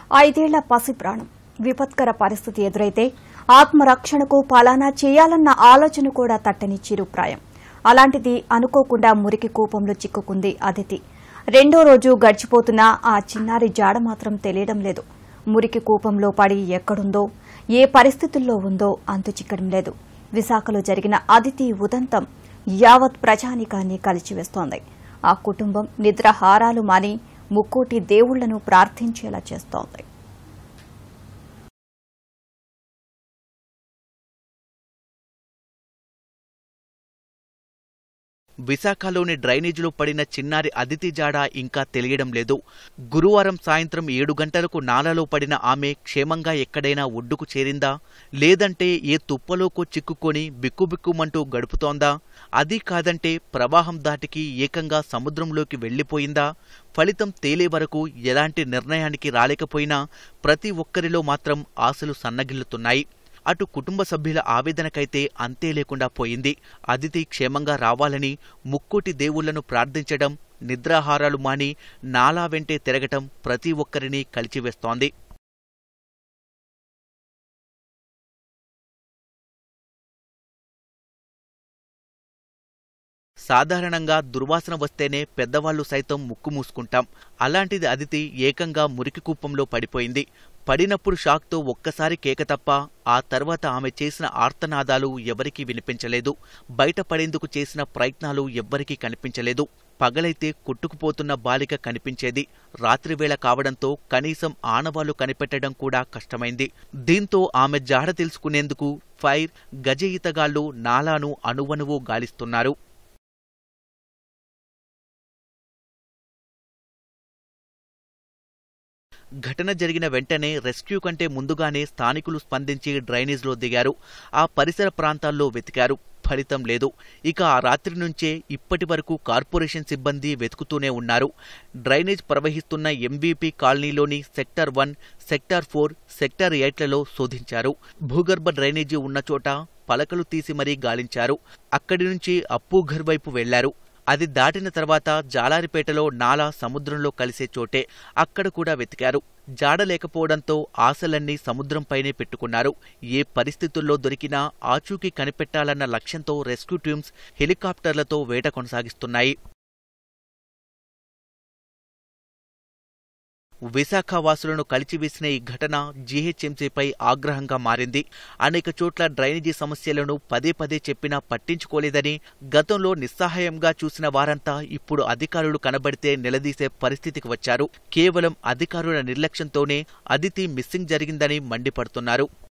ఐదేళ్ల పసి ప్రాణం విపత్కర పరిస్థితి ఎదురైతే ఆత్మరక్షణకు పలానా చేయాలన్న ఆలోచన కూడా తట్టని చిరుప్రాయం. అలాంటిది అనుకోకుండా మురికి కూపంలో చిక్కుకుంది అదితి. రెండో రోజు గడిచిపోతున్నా ఆ చిన్నారి జాడ మాత్రం తెలియడం లేదు. మురికి కూపంలో పడి ఎక్కడుందో, ఏ పరిస్థితుల్లో ఉందో అంతు చిక్కడం లేదు. విశాఖలో జరిగిన అదితి ఉదంతం యావత్ ప్రజానీకాన్ని కలిచివేస్తోంది. ఆ కుటుంబం నిద్రాహారాలు మాని ముక్కోటి దేవుళ్లను ప్రార్థించేలా చేస్తోంది. విశాఖలోని డ్రైనేజీలో పడిన చిన్నారి అదితి జాడ ఇంకా తెలియడం లేదు. గురువారం సాయంత్రం 7 గంటలకు నాలాలో పడిన ఆమె క్షేమంగా ఎక్కడైనా ఒడ్డుకు చేరిందా, లేదంటే ఏ తుప్పలోకో చిక్కుకొని బిక్కుబిక్కుమంటూ గడుపుతోందా, అది కాదంటే ప్రవాహం దాటికి ఏకంగా సముద్రంలోకి వెళ్లిపోయిందా? ఫలితం తేలే వరకు ఎలాంటి నిర్ణయానికి రాలేకపోయినా ప్రతి ఒక్కరిలో మాత్రం ఆశలు సన్నగిల్లుతున్నాయి. అటు కుటుంబ సభ్యుల ఆవేదనకైతే అంతే లేకుండా పోయింది. అదితి క్షేమంగా రావాలని ముక్కోటి దేవుళ్లను ప్రార్థించడం, నిద్రాహారాలు మాని నాలా వెంటే తిరగటం ప్రతి ఒక్కరినీ కలిచివేస్తోంది. సాధారణంగా దుర్వాసన వస్తేనే పెద్దవాళ్లు సైతం ముక్కు మూసుకుంటాం. అలాంటిది అదితి ఏకంగా మురికి కూపంలో పడిపోయింది. పడినప్పుడు షాక్తో ఒక్కసారి కేక తప్ప ఆ తర్వాత ఆమె చేసిన ఆర్తనాదాలు ఎవరికీ వినిపించలేదు. బయటపడేందుకు చేసిన ప్రయత్నాలు ఎవ్వరికీ కనిపించలేదు. పగలైతే కొట్టుకుపోతున్న బాలిక కనిపించేది. రాత్రివేళ కావడంతో కనీసం ఆనవాళ్లు కనిపెట్టడం కూడా కష్టమైంది. దీంతో ఆమె జాడ తెలుసుకునేందుకు ఫైర్, గజ ఈతగాళ్లు నాలాను అణువణువు గాలిస్తున్నారు. ఘటన జరిగిన వెంటనే రెస్క్యూ కంటే ముందుగానే స్థానికులు స్పందించి డ్రైనేజ్లో దిగారు. ఆ పరిసర ప్రాంతాల్లో వెతికారు. ఫలితం లేదు. ఇక ఆ రాత్రి నుంచే ఇప్పటి వరకు కార్పొరేషన్ సిబ్బంది వెతుకుతూనే ఉన్నారు. డ్రైనేజ్ ప్రవహిస్తున్న ఎంవీపీ కాలనీలోని సెక్టర్ 1, సెక్టర్ 4, సెక్టర్ 8లలో శోధించారు. భూగర్భ డ్రైనేజీ ఉన్న చోట పలకలు తీసి మరీ గాలించారు. అక్కడి నుంచి అప్పూఘర్ వైపు వెళ్లారు. అది దాటిన తర్వాత జాలారిపేటలో నాలా సముద్రంలో కలిసే చోటే. అక్కడ కూడా వెతికారు. జాడ లేకపోవడంతో ఆశలన్నీ సముద్రంపైనే పెట్టుకున్నారు. ఏ పరిస్థితుల్లో దొరికినా ఆచూకీ కనిపెట్టాలన్న లక్ష్యంతో రెస్క్యూ టీమ్స్ హెలికాప్టర్లతో వేట కొనసాగిస్తున్నాయి. విశాఖ వాసులను కలిచివేసిన ఈ ఘటన జీహెచ్ఎంసీపై ఆగ్రహంగా మారింది. అనేక చోట్ల డ్రైనేజీ సమస్యలను పదే పదే చెప్పినా పట్టించుకోలేదని, గతంలో నిస్సహాయంగా చూసిన వారంతా ఇప్పుడు అధికారులు కనబడితే నిలదీసే పరిస్థితికి వచ్చారు. కేవలం అధికారుల నిర్లక్ష్యంతోనే అదితి మిస్సింగ్ జరిగిందని మండిపడుతున్నారు.